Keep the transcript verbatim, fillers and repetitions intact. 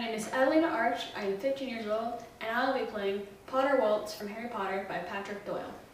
name is Adelina Arch, I am fifteen years old, and I will be playing Potter Waltz from Harry Potter by Patrick Doyle.